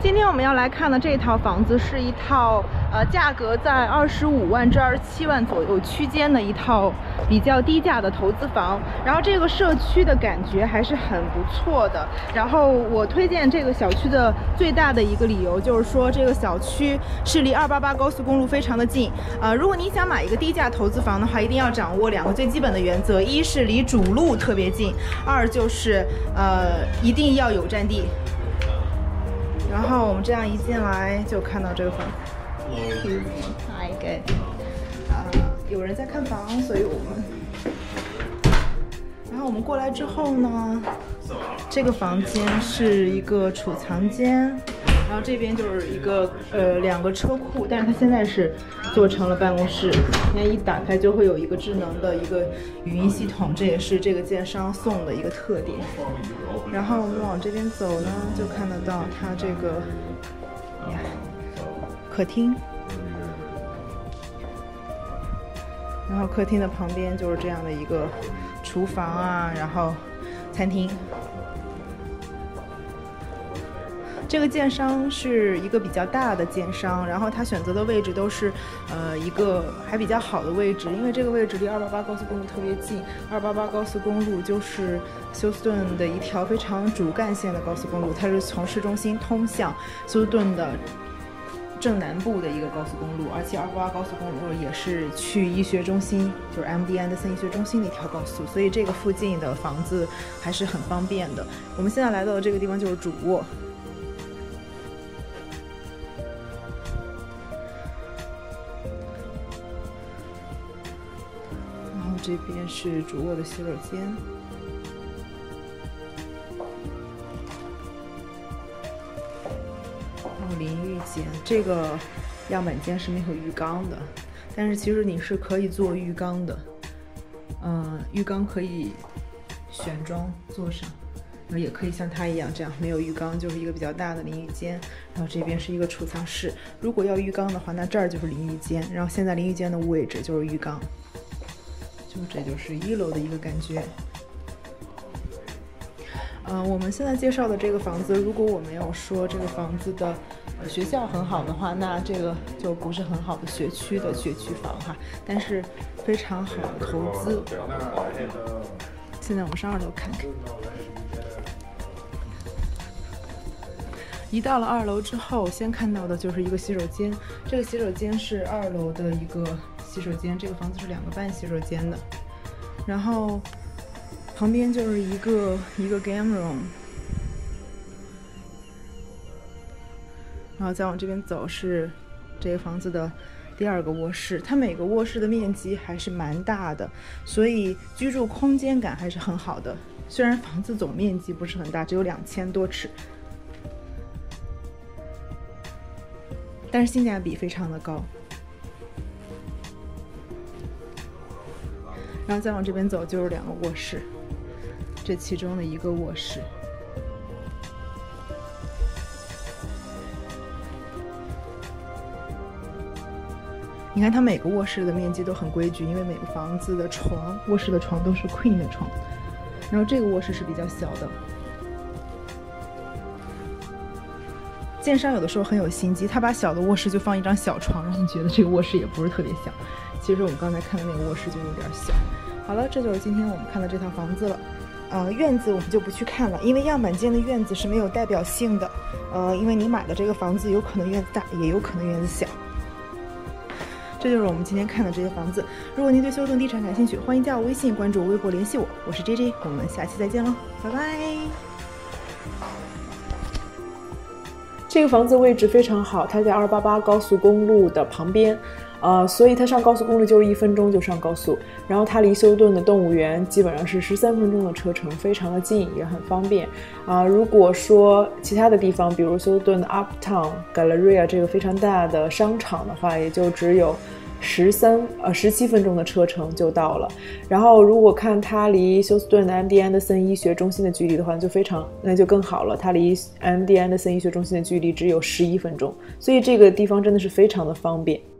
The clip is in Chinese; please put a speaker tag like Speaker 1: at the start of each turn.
Speaker 1: 今天我们要来看的这套房子是一套价格在25万至27万左右区间的一套比较低价的投资房。然后这个社区的感觉还是很不错的。然后我推荐这个小区的最大的一个理由就是说，这个小区是离288高速公路非常的近。如果你想买一个低价投资房的话，一定要掌握2个最基本的原则：一是离主路特别近，二就是一定要有占地。然后我们这样一进来就看到这个房子。Hi, good. 有人在看房，所以我们。然后我们过来之后呢，这个房间是一个储藏间，然后这边就是一个2个车库，但是它现在是做成了办公室。你看一打开就会有一个智能的一个语音系统，这也是这个建商送的一个特点。然后我们往这边走呢，就看得到它这个客厅，然后客厅的旁边就是这样的一个厨房啊，然后餐厅。这个建商是一个比较大的建商，然后他选择的位置都是一个还比较好的位置，因为这个位置离288高速公路特别近。288高速公路就是休斯顿的一条非常主干线的高速公路，它是从市中心通向休斯顿的正南部的一个高速公路，而且288高速公路也是去医学中心，就是 MD Anderson 医学中心的一条高速，所以这个附近的房子还是很方便的。我们现在来到的这个地方就是主卧。这边是主卧的洗手间，然后淋浴间。这个样板间是没有浴缸的，但是其实你是可以做浴缸的。浴缸可以选装做上，然后也可以像它一样这样没有浴缸，就是一个比较大的淋浴间。然后这边是一个储藏室，如果要浴缸的话，那这儿就是淋浴间，然后现在淋浴间的位置就是浴缸。这就是1楼的一个感觉。我们现在介绍的这个房子，如果我没有说这个房子的学校很好的话，那这个就不是很好的学区房哈，但是非常好的投资。现在我们上2楼看看。一到了2楼之后，先看到的就是一个洗手间。这个洗手间是2楼的一个洗手间，这个房子是2个半洗手间的。然后旁边就是一个 game room， 然后再往这边走是这个房子的第2个卧室。它每个卧室的面积还是蛮大的，所以居住空间感还是很好的。虽然房子总面积不是很大，只有2000多尺。但是性价比非常的高。然后再往这边走就是2个卧室，这其中的一个卧室。你看它每个卧室的面积都很规矩，因为每个房子的卧室的床都是 queen 的床。然后这个卧室是比较小的。建商有的时候很有心机，他把小的卧室就放一张小床，让你觉得这个卧室也不是特别小。其实我们刚才看的那个卧室就有点小。好了，这就是今天我们看的这套房子了。院子我们就不去看了，因为样板间的院子是没有代表性的。因为你买的这个房子有可能院子大，也有可能院子小。这就是我们今天看的这些房子。如果您对休斯顿地产感兴趣，欢迎加我微信，关注我微博联系我。我是 JJ， 我们下期再见喽，拜拜。
Speaker 2: 这个房子位置非常好，它在288高速公路的旁边，所以它上高速公路就是1分钟就上高速。然后它离休斯顿的动物园基本上是13分钟的车程，非常的近，也很方便。如果说其他的地方，比如休斯顿的 Uptown、Galleria 这个非常大的商场的话，也就只有17分钟的车程就到了。然后如果看它离休斯顿的 MD Anderson 医学中心的距离的话，那就更好了。它离 MD Anderson 医学中心的距离只有11分钟，所以这个地方真的是非常的方便。